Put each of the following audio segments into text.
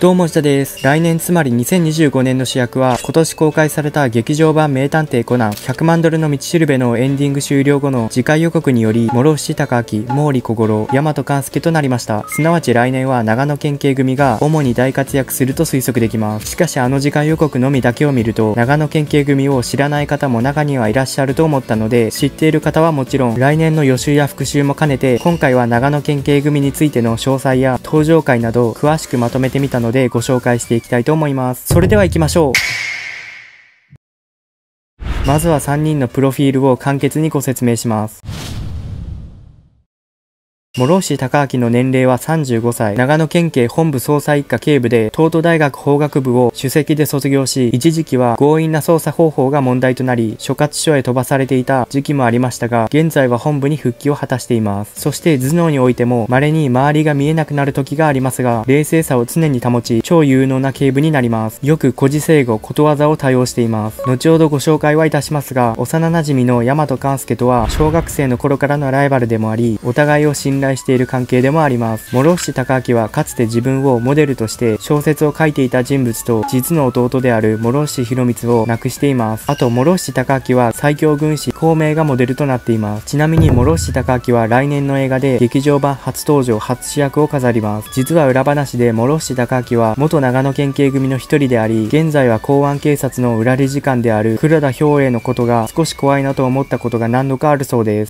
どうも下です。来年つまり2025年の主役は今年公開された劇場版名探偵コナン100万ドルの道しるべのエンディング終了後の次回予告により諸伏隆明、毛利小五郎、大和勘介となりました。すなわち来年は長野県警組が主に大活躍すると推測できます。しかし次回予告のみだけを見ると長野県警組を知らない方も中にはいらっしゃると思ったので、知っている方はもちろん来年の予習や復習も兼ねて今回は長野県警組についての詳細や登場回など詳しくまとめてみたのでご紹介していきたいと思います。それでは行きましょう。まずは3人のプロフィールを簡潔にご説明します。諸伏隆明の年齢は35歳、長野県警本部捜査一課警部で、東都大学法学部を首席で卒業し、一時期は強引な捜査方法が問題となり、所轄署へ飛ばされていた時期もありましたが、現在は本部に復帰を果たしています。そして頭脳においても、稀に周りが見えなくなる時がありますが、冷静さを常に保ち、超有能な警部になります。よく孤児生語、ことわざを多用しています。後ほどご紹介はいたしますが、幼馴染の大和勘介とは、小学生の頃からのライバルでもあり、お互いを信頼している関係でもあります。諸伏隆明はかつて自分をモデルとして小説を書いていた人物と実の弟である諸伏博光を亡くしています。あと諸伏隆明は最強軍師孔明がモデルとなっています。ちなみに諸伏隆明は来年の映画で劇場版初登場初主役を飾ります。実は裏話で諸伏隆明は元長野県警組の一人であり、現在は公安警察の裏理事官である黒田兵衛のことが少し怖いなと思ったことが何度かあるそうです。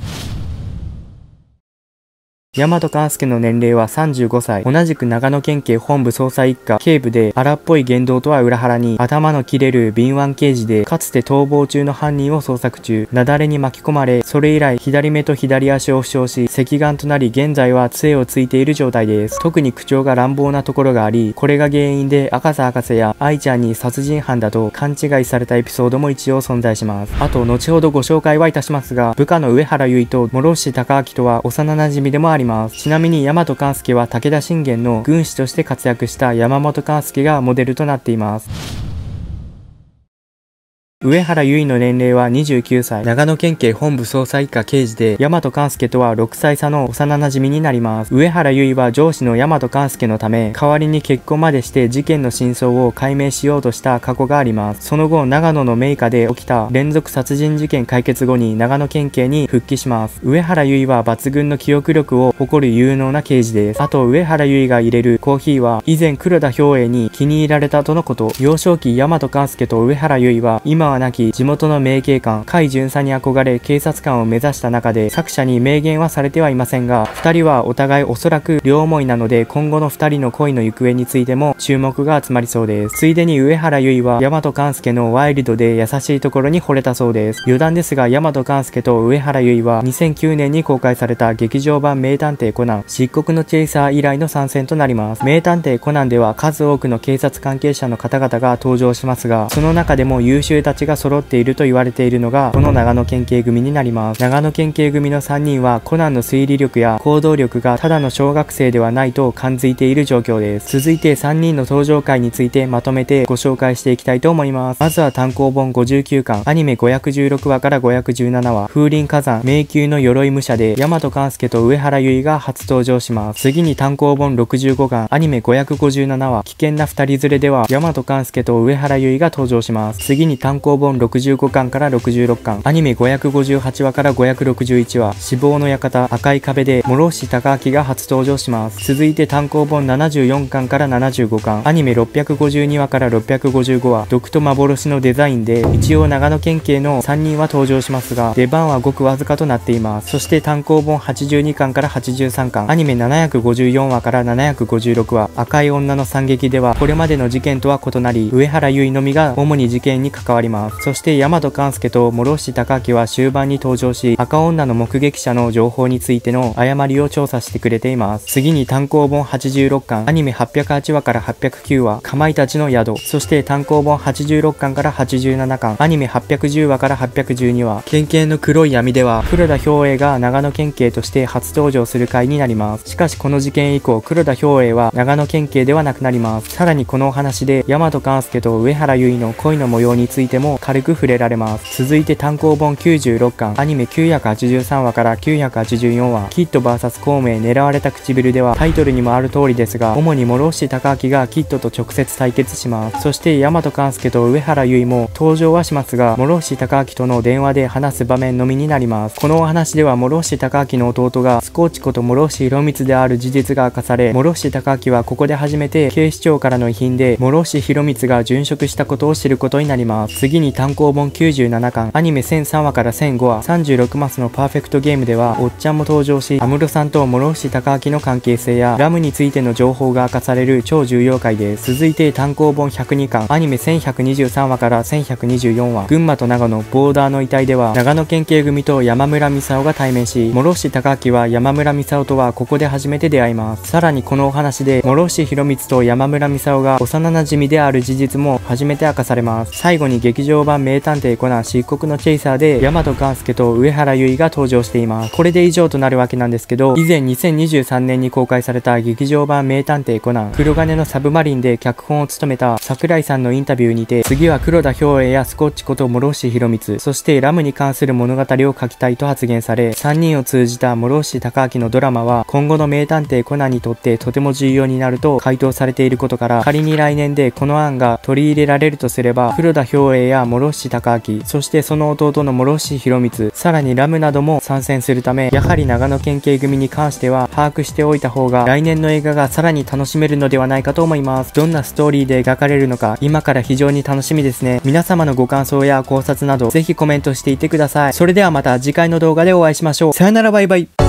大和勘介の年齢は35歳。同じく長野県警本部捜査一課警部で、荒っぽい言動とは裏腹に、頭の切れる敏腕刑事で、かつて逃亡中の犯人を捜索中、雪崩に巻き込まれ、それ以来左目と左足を負傷し、隻眼となり現在は杖をついている状態です。特に口調が乱暴なところがあり、これが原因で赤瀬博士や愛ちゃんに殺人犯だと勘違いされたエピソードも一応存在します。あと、後ほどご紹介はいたしますが、部下の上原結衣と諸伏隆明とは幼馴染でもあります。ちなみに大和勘介は武田信玄の軍師として活躍した山本勘介がモデルとなっています。上原結衣の年齢は29歳。長野県警本部捜査一課刑事で、大和勘介とは6歳差の幼馴染になります。上原結衣は上司の大和勘介のため、代わりに結婚までして事件の真相を解明しようとした過去があります。その後、長野の名家で起きた連続殺人事件解決後に長野県警に復帰します。上原結衣は抜群の記憶力を誇る有能な刑事です。あと、上原結衣が入れるコーヒーは、以前黒田兵衛に気に入られたとのこと。幼少期、大和勘介と上原結衣は、今は亡き地元の名警官甲斐巡査に憧れ警察官を目指した中で、作者に明言はされてはいませんが、2人はお互いおそらく両思いなので、今後の2人の恋の行方についても注目が集まりそうです。ついでに上原結衣は大和勘介のワイルドで優しいところに惚れたそうです。余談ですが、大和勘介と上原結衣は2009年に公開された劇場版名探偵コナン漆黒のチェイサー以来の参戦となります。名探偵コナンでは数多くの警察関係者の方々が登場しますが、その中でも優秀たちが揃っていると言われているのがこの長野県警組になります。長野県警組の3人はコナンの推理力や行動力がただの小学生ではないと感づいている状況です。続いて3人の登場回についてまとめてご紹介していきたいと思います。まずは単行本59巻アニメ516話から517話風林火山迷宮の鎧武者で大和勘介と上原結衣が初登場します。次に単行本65巻アニメ557話危険な二人連れでは大和勘介と上原結衣が登場します。次に単行本65巻から66巻アニメ558話から561話死亡の館赤い壁で諸伏隆明が初登場します。続いて単行本74巻から75巻アニメ652話から655話毒と幻のデザインで一応長野県警の3人は登場しますが出番はごくわずかとなっています。そして単行本82巻から83巻アニメ754話から756話赤い女の惨劇ではこれまでの事件とは異なり上原結衣のみが主に事件に関わります。そして大和勘介と諸伏隆明は終盤に登場し赤女の目撃者の情報についての誤りを調査してくれています。次に単行本86巻アニメ808話から809話かまいたちの宿そして単行本86巻から87巻アニメ810話から812話県警の黒い闇では黒田兵衛が長野県警として初登場する回になります。しかしこの事件以降黒田兵衛は長野県警ではなくなります。さらにこのお話で大和勘介と上原結衣の恋の模様についてもも軽く触れられます。続いて単行本96巻、アニメ983話から984話、キッド VS 孔明狙われた唇ではタイトルにもある通りですが、主に諸星貴明がキッドと直接対決します。そして大和勘介と上原結衣も登場はしますが、諸星貴明との電話で話す場面のみになります。このお話では諸星貴明の弟がスコーチこと諸星弘光である事実が明かされ、諸星貴明はここで初めて警視庁からの遺品で諸星弘光が殉職したことを知ることになります。次に単行本97巻、アニメ1003話から1005話、36マスのパーフェクトゲームではおっちゃんも登場し、安室さんと諸星貴明の関係性やラムについての情報が明かされる超重要回です。続いて単行本102巻、アニメ1123話から1124話、群馬と長野ボーダーの遺体では長野県警組と山村美沙が対面し、諸星貴明は山村美沙とはここで初めて出会います。さらにこのお話で諸星弘光と山村美沙が幼馴染である事実も初めて明かされます。最後に劇場版名探偵コナン漆黒のチェイサーで大和勘介と上原結衣が登場しています。これで以上となるわけなんですけど、以前2023年に公開された劇場版名探偵コナン黒金のサブマリンで脚本を務めた桜井さんのインタビューにて、次は黒田兵衛やスコッチこと諸星弘光、そしてラムに関する物語を書きたいと発言され、3人を通じた諸星貴明のドラマは今後の名探偵コナンにとってとても重要になると回答されていることから、仮に来年でこの案が取り入れられるとすれば、黒田兵衛や諸星貴明、そしてその弟の諸星弘光、さらにラムなども参戦するため、やはり長野県警組に関しては把握しておいた方が来年の映画がさらに楽しめるのではないかと思います。どんなストーリーで描かれるのか今から非常に楽しみですね。皆様のご感想や考察などぜひコメントしていってください。それではまた次回の動画でお会いしましょう。さよなら、バイバイ。